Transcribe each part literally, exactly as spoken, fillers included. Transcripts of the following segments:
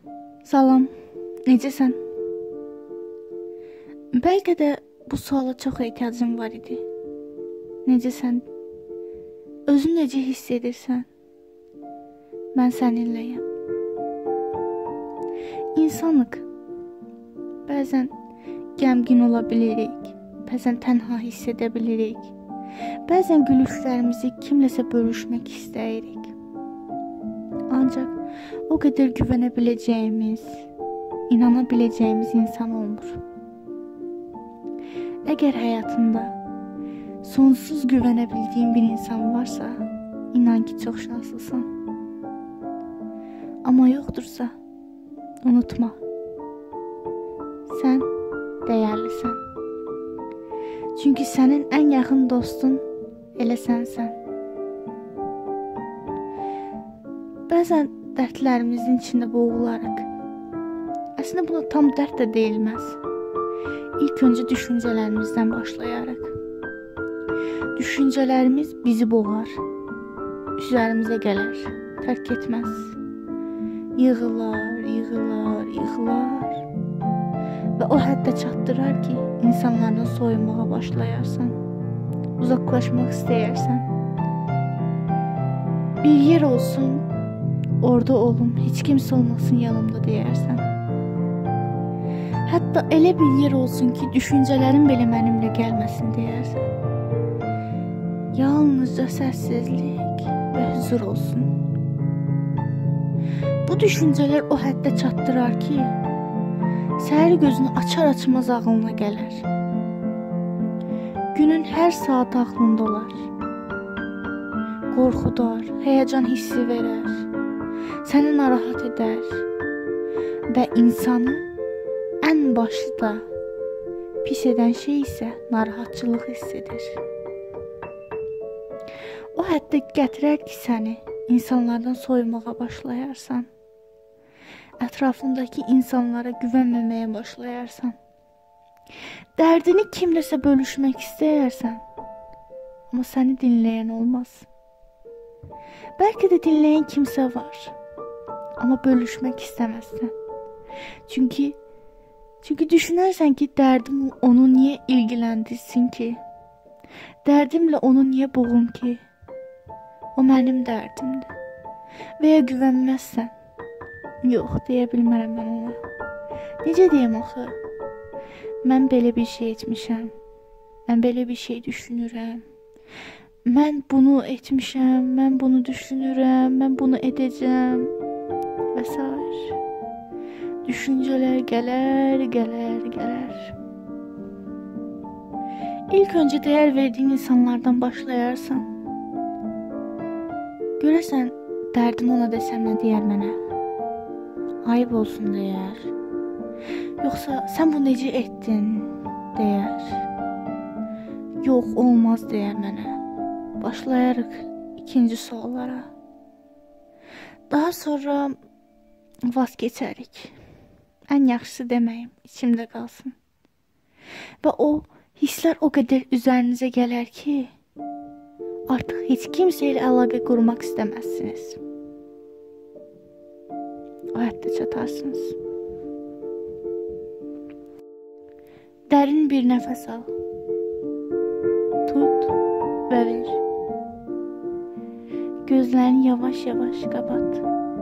Salam, necəsən? Bəlkə də bu suala çox ehtiyacım var idi. Necəsən? Özünü necə hiss edirsən? Mən səninləyəm. İnsanıq. Bəzən qəmgin ola bilirik, bəzən tənha hiss edə bilirik. Bəzən gülüşlərimizi kimləsə bölüşmək istəyirik. Ancaq o qədər güvənə biləcəyimiz, inana biləcəyimiz insan olmur. Əgər həyatında sonsuz güvənə bildiyin bir insan varsa, inan ki, çox şanslısın. Amma yoxdursa, unutma. Sən dəyərlisən. Çünki sənin ən yaxın dostun elə sənsən. Bəzən dərdlərimizin içində boğularıq. Əslində buna tam dərd də deyilməz. İlk öncə düşüncələrimizdən başlayarıq. Düşüncələrimiz bizi boğar, üzərimizə gələr, tərk etməz. Yığılar, yığılar, yığılar və o həddə çatdırar ki, insanlardan soyunmağa başlayarsan, uzaqlaşmaq istəyərsən. Bir yer olsun, orada olum, heç kimsə olmasın yanımda deyərsən. Hətta elə bir yer olsun ki, düşüncələrim belə mənimlə gəlməsin deyərsən. Yalnızca səssizlik və huzur olsun. Bu düşüncələr o həddə çatdırar ki, səhər gözünü açar-açmaz ağlına gələr. Günün hər saat ağlında olar. Qorxudar, həyəcan hissi verər. Səni narahat edər və insanı ən başda pis edən şey isə narahatçılıq hiss edir. O həddə gətirər ki, səni insanlardan soyunmağa başlayarsan, ətrafındakı insanlara güvənməməyə başlayarsan, dərdini kimləsə bölüşmək istəyərsən, amma səni dinləyən olmaz. Bəlkə də dinləyən kimsə var, amma bölüşmək istəməzsən. Çünki çünki düşünərsən ki, dərdim onu niyə ilgiləndirsin ki? Dərdimlə onu niyə boğum ki? O mənim dərdimdir. Və ya güvənməzsən. Yox, deyə bilmərəm mən ona. Necə deyəm axı? Mən belə bir şey etmişəm. Mən belə bir şey düşünürəm. Mən bunu etmişəm, mən bunu düşünürəm, mən bunu edəcəm və s. Düşüncələr gələr, gələr, gələr. İlk öncə dəyər verdiyin insanlardan başlayarsan. Görəsən, dərdim ona desəm nə deyər mənə? Ayıb olsun deyər. Yoxsa sən bu necə etdin deyər. Yox, olmaz deyər mənə. Başlayarıq ikinci suallara. Daha sonra vaz keçərik. Ən yaxşısı deməyim, içimdə qalsın. Və o hisslər o qədər üzərinizə gələr ki, artıq heç kimsə ilə əlaqə qurmaq istəməzsiniz. O həddə çatarsınız. Dərin bir nəfəs al. Tut və ver. Gözlərini yavaş-yavaş qapat.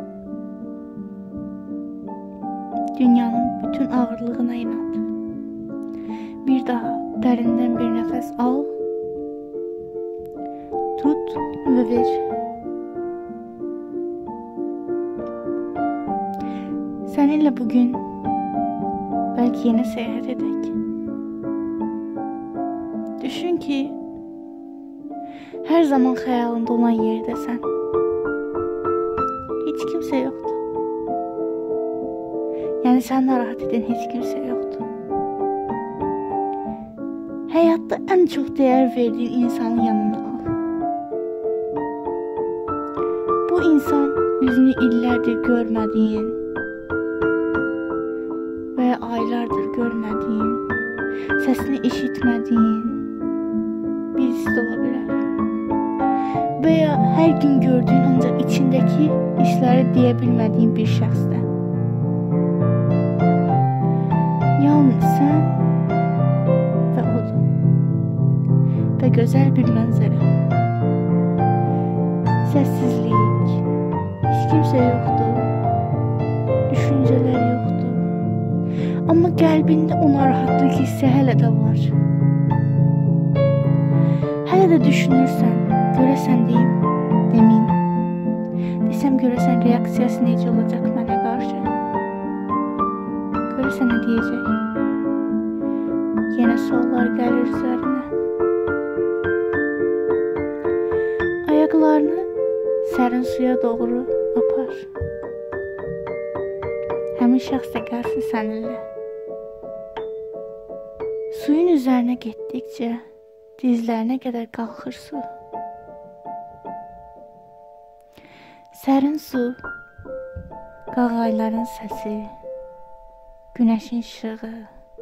Dünyanın bütün ağırlığına inat. Bir daha dərindən bir nəfəs al. Tut və ver. Səninlə bugün bəlkə yenə səyahət edək. Düşün ki, hər zaman xəyalında olan yerdəsən. Heç kimsə yoxdur. Yəni, sən narahat edən heç kimsə yoxdur. Həyatda ən çox dəyər verdiyin insanın yanına al. Bu insan üzünü illərdir görmədiyin və ya aylardır görmədiyin, səsini eşitmədiyin birisi də ola bilər. Və ya hər gün gördüyün ancaq içindəki hissləri deyə bilmədiyin bir şəxsdə. gözəl bir mənzərə. Səssizlik, heç kimsə yoxdur, düşüncələr yoxdur. Amma qəlbində o narahatlıq hissi hələ də var. Hələ də düşünürsən, görəsən deyim, demin. Desəm görəsən reaksiyası necə olacaq mənə qarşı? Görəsən nə deyəcək? Yenə suallar gəlir üzərinə. Ayaqlarını sərin suya doğru apar. Həmin şəxs də gəlsin səninlə. Suyun üzərinə getdikcə dizlərinə qədər qalxır su. Sərin su, qağayların səsi, günəşin işığı,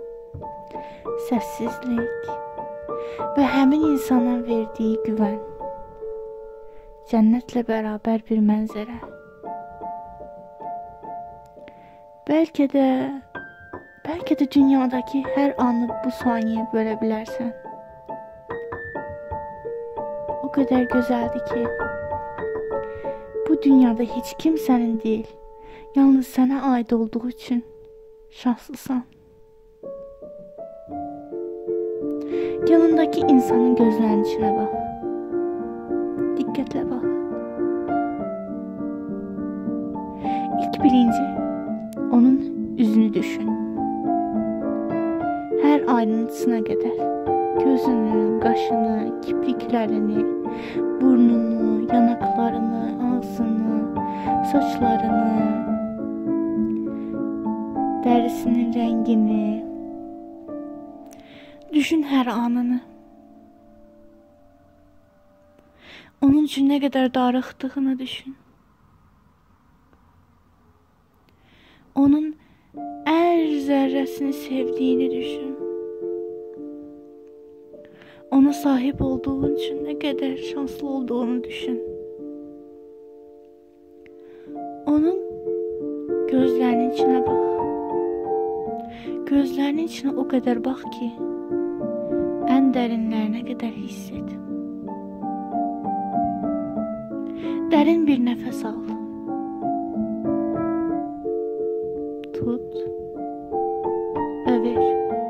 səssizlik və həmin insana verdiyi güvən. Cənnətlə bərabər bir mənzərə. Bəlkə də, bəlkə də dünyadakı hər anı bu saniyə bölə bilərsən. O qədər gözəldir ki, bu dünyada heç kim sənin deyil, yalnız sənə aid olduğu üçün şanslısın. Yanındakı insanın gözlərinin içinə bax. Diqqətlə bax. İlk birinci, onun üzünü düşün. Hər ayrıntısına qədər. Gözünü, qaşını, kipriklərini, burnunu, yanaqlarını, ağzını, saçlarını, dərisinin rəngini. Düşün hər anını. Onun üçün nə qədər darıxdığını düşün. Onun hər zərrəsini sevdiyini düşün. Ona sahib olduğun üçün nə qədər şanslı olduğunu düşün. Onun gözlərinin içinə bax. Gözlərinin içinə o qədər bax ki, ən dərinlərinə qədər hiss et. Dərin bir nəfəs al. Tut və ver.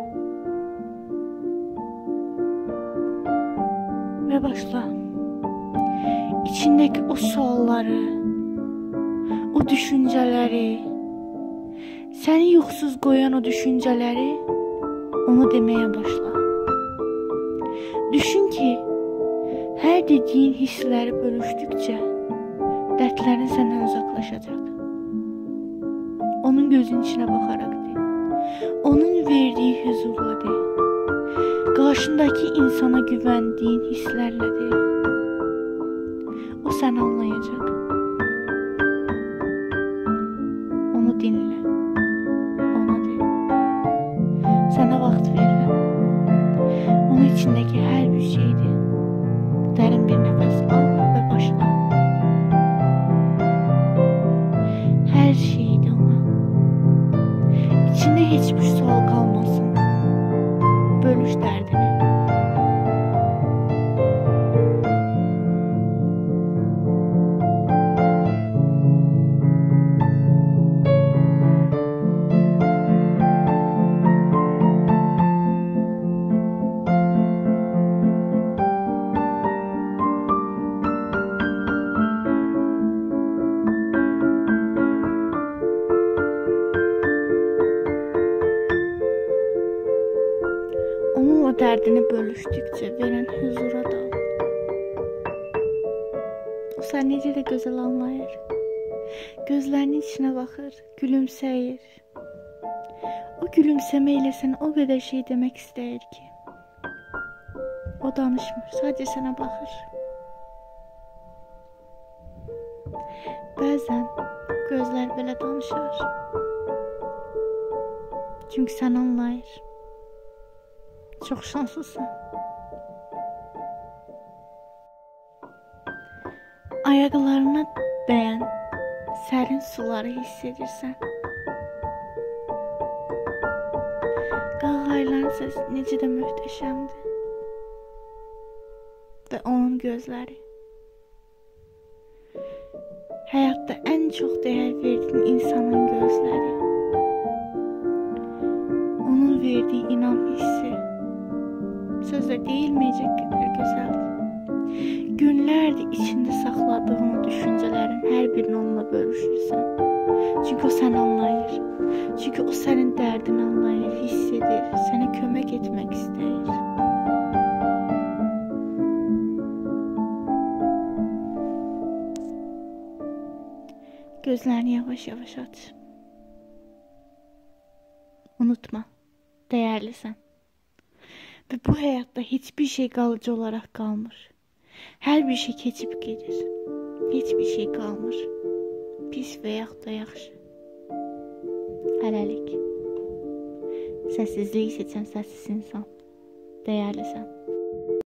Və başla. İçindəki o sualları, o düşüncələri, səni yuxusuz qoyan o düşüncələri onu deməyə başla. Düşün ki, hər dediyin hissləri bölüşdükcə dərdlərin səndən uzaqlaşacaq. Onun gözünün içinə baxaraq de. Onun verdiyi huzurla de. Qarşındakı insana güvəndiyin hisslərlə de. O səni anlayacaq. Onu dinlə. Ona de. Sənə vaxt verirəm. Onun içindəki hər bir şeydi. Dərin bir nəfəs al və başla. Hər şeydi ona. İçində heç bir sual qalmasın. Bölüş dərdini. Onunla dərdini bölüşdükcə verən huzura dal. O sən necə də gözəl anlayır. Gözlərinin içinə baxır, gülümsəyir. O gülümsəmə ilə sənə o qədər şey demək istəyir ki. O danışmır, sadəcə sənə baxır. Bəzən gözlər belə danışar. Çünki sən anlayır. Çox şanslısın. Ayaqlarına dəyən sərin suları hiss edirsən. Qağayların səsi necə də möhtəşəmdir. və onun gözləri. Həyatda ən çox dəyər verdiyin insanın gözləri. Onun verdiyi inam hissi. Sözlə deyilməyəcək qədər gözəldir. Günlərdir içində saxladığın düşüncələrin hər birini onunla bölüşürsən. Çünki o səni anlayır. Çünki o sənin dərdini anlayır, hiss edir, sənə kömək etmək istəyir. Gözlərini yavaş-yavaş aç. Unutma, dəyərlisən. Və bu həyatda heç bir şey qalıcı olaraq qalmır. Hər bir şey keçib gedir. Heç bir şey qalmır. Pis və yaxud da yaxşı. Hələlik. Səssizliyi seçən səssiz insan. Dəyərlisən.